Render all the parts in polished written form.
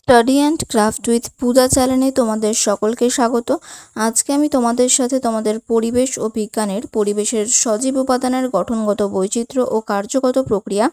Study and craft with Puja চ্যানেলে তোমাদের সকলকে স্বাগত। আজকে আমি তোমাদের সাথে তোমাদের পরিবেশ ও বিজ্ঞানের পরিবেশের সজীব উপাদানের গঠনগত বৈচিত্র্য ও কার্যগত প্রক্রিয়া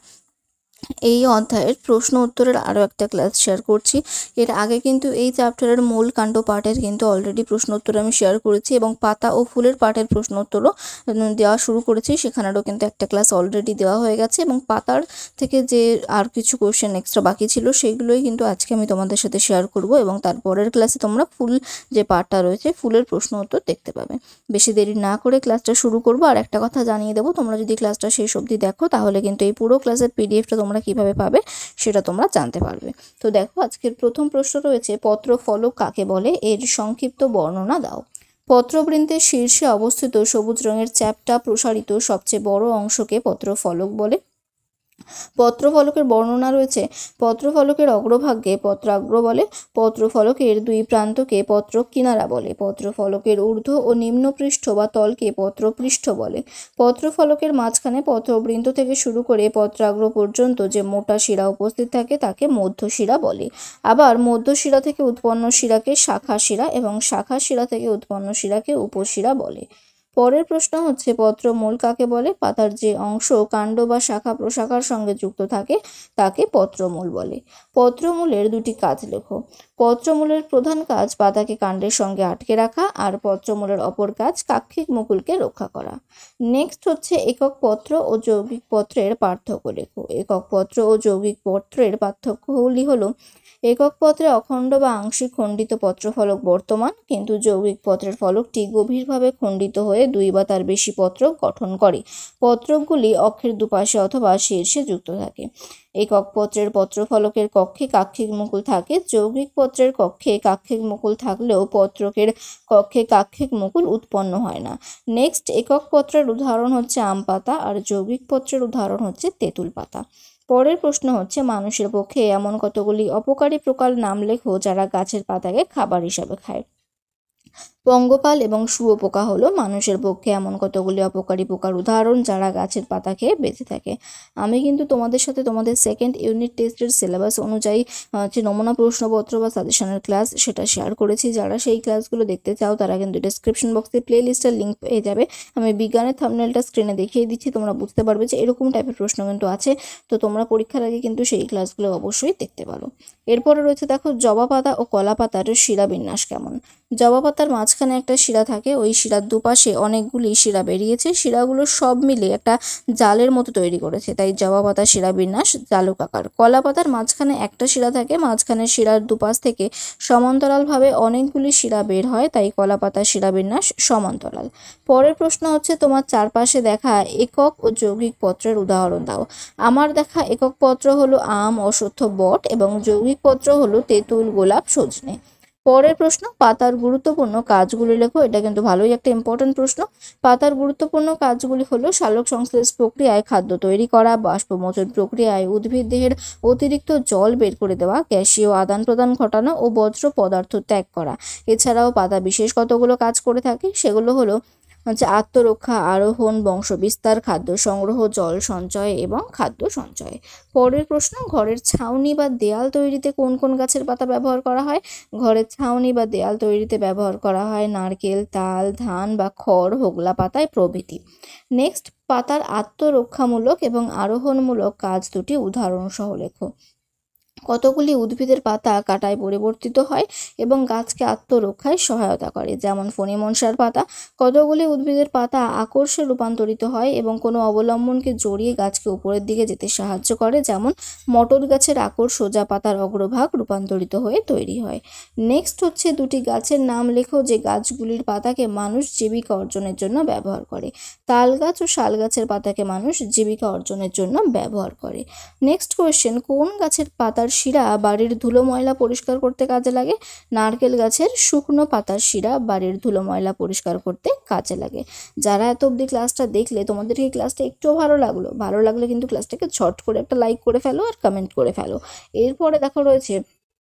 এই অধ্যায়ের প্রশ্ন উত্তরের আরও একটা ক্লাস শেয়ার করছি। এর আগে কিন্তু এই চ্যাপ্টারের মূল কাণ্ড পাঠের কিন্তু অলরেডি প্রশ্ন উত্তর আমি শেয়ার করেছি এবং পাতা ও ফুলের পাঠের প্রশ্ন উত্তরও দেওয়া শুরু করেছি, সেখানেরও কিন্তু একটা ক্লাস অলরেডি দেওয়া হয়ে গেছে এবং পাতার থেকে যে আর কিছু কোয়েশ্চেন এক্সট্রা বাকি ছিল সেগুলোই কিন্তু আজকে আমি তোমাদের সাথে শেয়ার করব এবং তারপরের ক্লাসে তোমরা ফুল যে পাঠটা রয়েছে ফুলের প্রশ্ন উত্তর দেখতে পাবে। বেশি দেরি না করে ক্লাসটা শুরু করবো। আর একটা কথা জানিয়ে দেবো, তোমরা যদি ক্লাসটা শেষ অবধি দেখো তাহলে কিন্তু এই পুরো ক্লাসের পিডিএফটা তোমরা কিভাবে পাবে সেটা তোমরা জানতে পারবে। তো দেখো, আজকের প্রথম প্রশ্ন রয়েছে, পত্রফলক কাকে বলে, এর সংক্ষিপ্ত বর্ণনা দাও। পত্রবৃন্তের শীর্ষে অবস্থিত সবুজ রঙের চ্যাপ্টা প্রসারিত সবচেয়ে বড় অংশকে পত্রফলক বলে। পত্রফলকের বর্ণনা রয়েছে, পত্রফলকের অগ্রভাগকে পত্রাগ্র বলে, পত্রফলকের দুই প্রান্তকে পত্রক কিনারা বলে, পত্রফলকের ঊর্ধ্ব ও নিম্ন পৃষ্ঠ বা তলকে পত্রপৃষ্ঠ বলে। পত্রফলকের মাঝখানে পত্রবৃন্ত থেকে শুরু করে পত্রাগ্র পর্যন্ত যে মোটা শিরা উপস্থিত থাকে তাকে মধ্যশিরা বলে। আবার মধ্যশিরা থেকে উৎপন্ন শিরাকে শাখা শিরা এবং শাখা শিরা থেকে উৎপন্ন শিরাকে উপশিরা বলে। পরের প্রশ্ন হচ্ছে, পত্রমূল কাকে বলে। পাতার যে অংশ কাণ্ড বা শাখা প্রশাখার সঙ্গে যুক্ত থাকে তাকে পত্রমূল বলে। পত্রমূলের দুটি কাজ লেখো। পত্রমূলের প্রধান কাজ পাতাকে কাণ্ডের সঙ্গে আটকে রাখা, আর পত্রমূলের অপর কাজ কাক্ষিক মুকুলকে রক্ষা করা। নেক্সট হচ্ছে, একক পত্র ও যৌগিক পত্রের পার্থক্য লেখো। একক পত্র ও যৌগিক পত্রের পার্থক্যগুলি হলো, একক পত্রে অখণ্ড বা আংশিক খণ্ডিত পত্রফলক বর্তমান, কিন্তু যৌগিক পত্রের ফলকটি গভীরভাবে খণ্ডিত হয়ে দুই বা তার বেশি পত্রক গঠন করে। পত্রকগুলি অক্ষের দুপাশে অথবা শীর্ষে যুক্ত থাকে। একক পত্রের পত্রফলকের কক্ষে কাক্ষিক মুকুল থাকে। যৌগিক পত্রের কক্ষে কাক্ষিক মুকুল থাকলেও পত্রকের কক্ষে কাক্ষিক মুকুল উৎপন্ন হয় না। নেক্সট, একক পত্রের উদাহরণ হচ্ছে আম পাতা আর যৌগিক পত্রের উদাহরণ হচ্ছে তেঁতুল পাতা। পরের প্রশ্ন হচ্ছে, মানুষের পক্ষে এমন কতগুলি অপকারী পোকার নাম লেখো যারা গাছের পাতাকে খাবার হিসাবে খায়। পঙ্গপাল এবং শুঁয়োপোকা হলো মানুষের পক্ষে এমন কতগুলি অপকারী পোকার উদাহরণ যারা গাছের পাতা খেয়ে বেঁচে থাকে। আমি কিন্তু তোমাদের সাথে তোমাদের সেকেন্ড ইউনিট টেস্টের সিলেবাস অনুযায়ী যে নমুনা প্রশ্নপত্র বা সাজেশনের ক্লাস সেটা শেয়ার করেছি। যারা সেই ক্লাসগুলো দেখতে চাও তারা কিন্তু ডেসক্রিপশন বক্সে প্লে লিস্টের লিঙ্ক পেয়ে যাবে। আমি বিজ্ঞানের থাম্বনেলটা স্ক্রিনে দেখিয়ে দিচ্ছি, তোমরা বুঝতে পারবে যে এরকম টাইপের প্রশ্ন কিন্তু আছে। তো তোমরা পরীক্ষার আগে কিন্তু সেই ক্লাসগুলো অবশ্যই দেখতে পারো। এরপরে রয়েছে, দেখো, জবা পাতা ও কলা পাতার শিরা বিন্যাস কেমন। জবা পাতার মাঝখানে একটা শিরা থাকে, ওই শিরার দুপাশে অনেকগুলি শিরা বেরিয়েছে, শিরাগুলো সব মিলে একটা জালের মতো তৈরি করেছে, তাই জবা পাতার শিরা বিন্যাস জালুকাকার। কলা পাতার মাঝখানে একটা শিরা থাকে, মাঝখানে শিরার দুপাশ থেকে সমান্তরালভাবে অনেকগুলি শিরা বের হয়, তাই কলা পাতার শিরা বিন্যাস সমান্তরাল। পরের প্রশ্ন হচ্ছে, তোমার চারপাশে দেখা একক ও যৌগিক পত্রের উদাহরণ দাও। আমার দেখা একক পত্র হলো আম, অশ্বত্থ, বট এবং যৌগিক পত্র হলো তেঁতুল, গোলাপ, সজনে। পরের প্রশ্ন, পাতার গুরুত্বপূর্ণ কাজগুলি লেখো। এটা কিন্তু ভালোই একটা ইম্পর্টেন্ট প্রশ্ন। পাতার গুরুত্বপূর্ণ কাজগুলি হলো সালোক সংশ্লেষ প্রক্রিয়ায় খাদ্য তৈরি করা, বাষ্পমোচন প্রক্রিয়ায় উদ্ভিদ দেহের অতিরিক্ত জল বের করে দেওয়া, গ্যাসীয় আদান প্রদান ঘটানো ও বজ্র পদার্থ ত্যাগ করা। এছাড়াও পাতা বিশেষ কতগুলো কাজ করে থাকে, সেগুলো হলো আত্মরক্ষা, আরোহণ, বংশবিস্তার, খাদ্য সংগ্রহ, জল সঞ্চয় এবং খাদ্য সঞ্চয়। পরের প্রশ্ন, ঘরের ছাউনি বা দেয়াল তৈরিতে কোন কোন গাছের পাতা ব্যবহার করা হয়। ঘরের ছাউনি বা দেয়াল তৈরিতে ব্যবহার করা হয় নারকেল, তাল, ধান বা খড়, হোগলা পাতায় প্রভৃতি। নেক্সট, পাতার আত্মরক্ষামূলক এবং আরোহণমূলক কাজ দুটি উদাহরণ সহ লেখো। কতগুলি উদ্ভিদের পাতা কাটায় পরিবর্তিত হয় এবং গাছকে আত্মরক্ষায় সহায়তা করে, যেমন ফণিমনসার পাতা। কতগুলি উদ্ভিদের পাতা আকর্ষে রূপান্তরিত হয় এবং কোনো অবলম্বনকে জড়িয়ে গাছকে উপরের দিকে যেতে সাহায্য করে, যেমন মটর গাছের আকর সোজা পাতার অগ্রভাগ রূপান্তরিত হয়ে তৈরি হয়। নেক্সট হচ্ছে, দুটি গাছের নাম লেখো যে গাছগুলির পাতাকে মানুষ জীবিকা অর্জনের জন্য ব্যবহার করে। তাল গাছ ও শাল গাছের পাতাকে মানুষ জীবিকা অর্জনের জন্য ব্যবহার করে। নেক্সট কোয়েশ্চেন, কোন গাছের পাতার শিরা বাড়ির ধুলো ময়লা পরিষ্কার করতে কাজে লাগে। নারকেল গাছের শুকনো পাতার শিরা বাড়ির ধুলো ময়লা পরিষ্কার করতে কাজে লাগে। যারা এত অবধি ক্লাসটা দেখলে, তোমাদের কি ক্লাসটা একটু ভালো লাগলে কিন্তু ক্লাসটাকে ঝট করে একটা লাইক করে ফেলো আর কমেন্ট করে ফেলো। এরপরে দেখো রয়েছে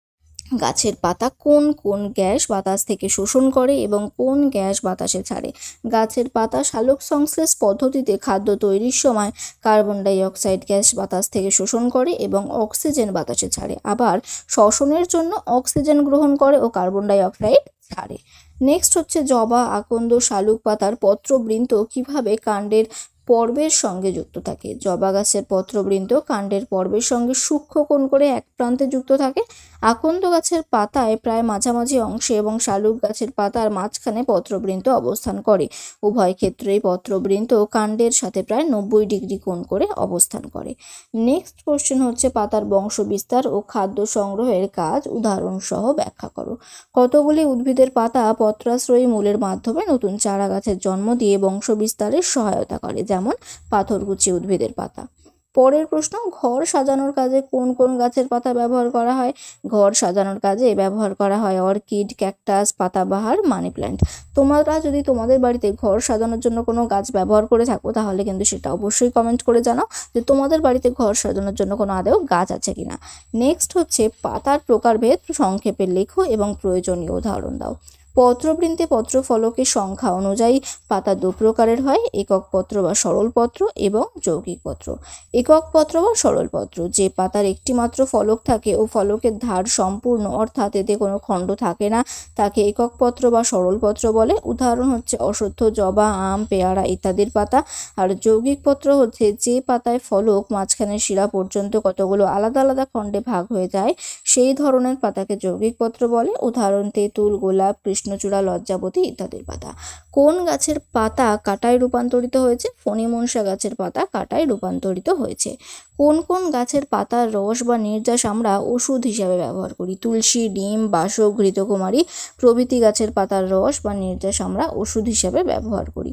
গাছের পাতা কোন কোন গ্যাস বাতাস থেকে শোষণ করে এবং কোন গ্যাস বাতাসে ছাড়ে? গাছের পাতা সালোক সংশ্লেষ পদ্ধতিতে খাদ্য তৈরির সময় কার্বন ডাই অক্সাইড গ্যাস বাতাস থেকে শোষণ করে এবং অক্সিজেন বাতাসে ছাড়ে, আবার শ্বসনের জন্য অক্সিজেন গ্রহণ করে ও কার্বন ডাই অক্সাইড ছাড়ে। নেক্সট হচ্ছে জবা, আকন্দ, শালুক পাতার পত্রবৃন্ত কিভাবে কাণ্ডের পর্বের সঙ্গে যুক্ত থাকে? জবা গাছের পত্রবৃন্ত কাণ্ডের পর্বের সঙ্গে সূক্ষ্ম কোণ করে এক প্রান্তে যুক্ত থাকে। আকন্দ গাছের পাতায় প্রায় মাঝামাঝি অংশে এবং শালুক গাছের পাতার মাঝখানে পত্রবৃন্ত অবস্থান করে। উভয় ক্ষেত্রেই পত্রবৃন্ত কাণ্ডের সাথে প্রায় 90 ডিগ্রি কোণ করে অবস্থান করে। নেক্সট কোশ্চেন হচ্ছে পাতার বংশ বিস্তার ও খাদ্য সংগ্রহের কাজ উদাহরণ সহ ব্যাখ্যা করো। কতগুলি উদ্ভিদের পাতা পত্রাশ্রয়ী মূলের মাধ্যমে নতুন চারা গাছের জন্ম দিয়ে বংশ বিস্তারের সহায়তা করে, যেমন পাথরকুচি উদ্ভিদের পাতা। পরের প্রশ্ন, ঘর সাজানোর কাজে কোন কোন গাছের পাতা ব্যবহার করা হয়? ঘর সাজানোর কাজে ব্যবহার করা হয় অর্কিড, ক্যাকটাস, পাতাবাহার, মানি প্ল্যান্ট। তোমরা যদি তোমাদের বাড়িতে ঘর সাজানোর জন্য কোনো গাছ ব্যবহার করে থাকো তাহলে কিন্তু সেটা অবশ্যই কমেন্ট করে জানাও যে তোমাদের বাড়িতে ঘর সাজানোর জন্য কোনো আদৌ গাছ আছে কিনা। নেক্সট হচ্ছে পাতার প্রকারভেদ সংক্ষেপে লেখো এবং প্রয়োজনীয় উদাহরণ দাও। পত্রবৃন্তে পত্রফলকের সংখ্যা অনুযায়ী পাতা দু প্রকারের হয়, একক পত্র বা সরল পত্র এবং যৌগিক পত্র। একক পত্র বা সরল পত্র, যে পাতার একটি মাত্র ফলক থাকে ও ফলকের ধার সম্পূর্ণ অর্থাৎ এতে কোনো খণ্ড থাকে না, তাকে একক পত্র বা সরল পত্র বলে। উদাহরণ হচ্ছে অশ্বত্থ, জবা, আম, পেয়ারা ইত্যাদির পাতা। আর যৌগিক পত্র হচ্ছে যে পাতায় ফলক মাঝখানে শিরা পর্যন্ত কতগুলো আলাদা আলাদা খণ্ডে ভাগ হয়ে যায়, সেই ধরনের পাতাকে যৌগিক পত্র বলে। উদাহরণ তেঁতুল, গোলাপ, কৃষ্ণচূড়া, লজ্জাবতী ইত্যাদির পাতা। কোন গাছের পাতা কাঁটায় রূপান্তরিত হয়েছে? ফণিমনসা গাছের পাতা কাঁটায় রূপান্তরিত হয়েছে। কোন কোন গাছের পাতার রস বা নির্যাস আমরা ওষুধ হিসাবে ব্যবহার করি? তুলসী, ডিম, বাসক, ঘৃতকুমারী প্রভৃতি গাছের পাতার রস বা নির্যাস আমরা ওষুধ হিসাবে ব্যবহার করি।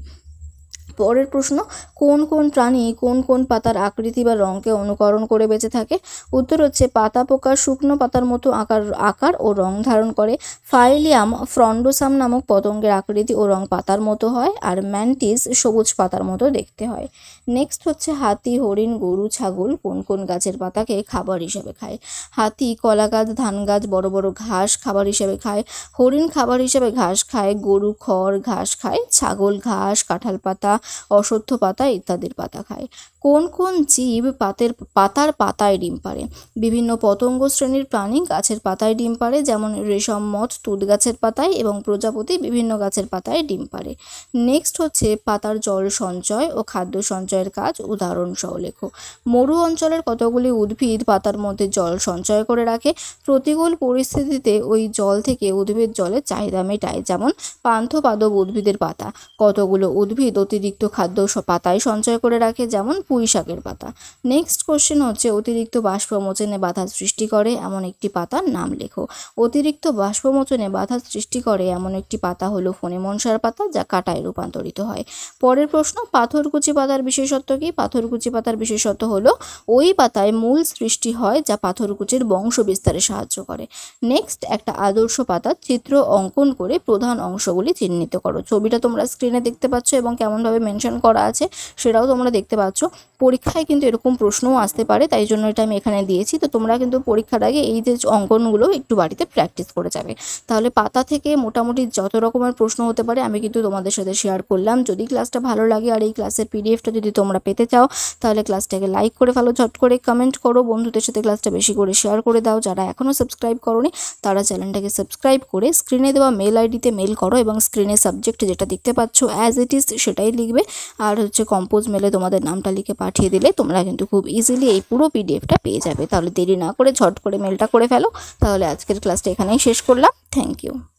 পরের প্রশ্ন, কোন কোন প্রাণী কোন কোন পাতার আকৃতি বা রঙকে অনুকরণ করে বেঁচে থাকে? উত্তর হচ্ছে পাতা পোকা শুকনো পাতার মতো আকার ও রং ধারণ করে। ফাইলিয়াম ফ্রন্ডোসাম নামক পতঙ্গের আকৃতি ও রং পাতার মতো হয়, আর ম্যান্টিস সবুজ পাতার মতো দেখতে হয়। নেক্সট হচ্ছে হাতি, হরিণ, গরু, ছাগল কোন কোন গাছের পাতাকে খাবার হিসেবে খায়? হাতি কলা গাছ, ধান গাছ, বড় বড় ঘাস খাবার হিসেবে খায়। হরিণ খাবার হিসেবে ঘাস খায়, গরু খড় ঘাস খায়, ছাগল ঘাস, কাঁঠাল পাতা, অশ্বত্থ পাতা ইত্যাদির পাতা খায়। কোন কোন জীব পাতার পাতায় ডিম পাড়ে? বিভিন্ন পতঙ্গ শ্রেণীর প্রাণী গাছের পাতায় ডিম পাড়ে, যেমন রেশম, মথ তুঁত গাছের পাতায় এবং প্রজাপতি বিভিন্ন গাছের পাতায় ডিম পাড়ে। নেক্সট হচ্ছে পাতার জল সঞ্চয় ও খাদ্য সঞ্চয়ের কাজ উদাহরণ সহ লেখো। মরু অঞ্চলের কতগুলি উদ্ভিদ পাতার মধ্যে জল সঞ্চয় করে রাখে। প্রতিকূল পরিস্থিতিতে ওই জল থেকে উদ্ভিদ জলের চাহিদা মেটায়, যেমন পান্থপাদপ উদ্ভিদের পাতা। কতগুলো উদ্ভিদ অতিরিক্ত খাদ্য পাতায় সঞ্চয় করে রাখে, যেমন পুঁই শাকের পাতা। নেক্সট কোশ্চেন হচ্ছে অতিরিক্ত বাষ্পমোচনে বাধা সৃষ্টি করে এমন একটি পাতার নাম লেখো। অতিরিক্ত বাষ্পমোচনে বাধা সৃষ্টি করে এমন একটি পাতা হলো ফণিমনসার পাতা, যা কাঁটায় রূপান্তরিত হয়। পরের প্রশ্ন, পাথরকুচি পাতার বিশেষত্ব কি? পাথরকুচি পাতার বিশেষত্ব হলো ওই পাতায় মূল সৃষ্টি হয় যা পাথরকুচির বংশ বিস্তারে সাহায্য করে। নেক্সট, একটা আদর্শ পাতার চিত্র অঙ্কন করে প্রধান অংশগুলি চিহ্নিত করো। ছবিটা তোমরা স্ক্রিনে দেখতে পাচ্ছ এবং কেমনভাবে মেনশন করা আছে সেটাও তোমরা দেখতে পাচ্ছ। পরীক্ষায় কিন্তু এরকম প্রশ্নও আসতে পারে, তাই জন্য এটা আমি এখানে দিয়েছি। তো তোমরা কিন্তু পরীক্ষার আগে এই যে অঙ্কনগুলো একটু বাড়িতে প্র্যাকটিস করে যাবে, তাহলে পাতা থেকে মোটামুটি যত রকমের প্রশ্ন হতে পারে আমি কিন্তু তোমাদের সাথে শেয়ার করলাম। যদি ক্লাসটা ভালো লাগে আর এই ক্লাসের পিডিএফটা যদি তোমরা পেতে চাও তাহলে ক্লাসটাকে লাইক করে ফেলো, ঝট করে কমেন্ট করো, বন্ধুদের সাথে ক্লাসটা বেশি করে শেয়ার করে দাও। যারা এখনও সাবস্ক্রাইব করোনি তারা চ্যানেলটাকে সাবস্ক্রাইব করে স্ক্রিনে দেওয়া মেল আইডিতে মেল করো এবং স্ক্রিনে সাবজেক্ট যেটা দেখতে পাচ্ছ অ্যাজ ইট ইজ সেটাই লিখবে। আর হচ্ছে কম্পোজ মেলে তোমাদের নামটা লিখে পাঠিয়ে দিলে তোমরা কিন্তু খুব ইজিলি এই পুরো পিডিএফটা পেয়ে যাবে। তাহলে দেরি না করে ঝট করে মেলটা করে ফেলো। তাহলে আজকের ক্লাসটা এখানেই শেষ করলাম। Thank you.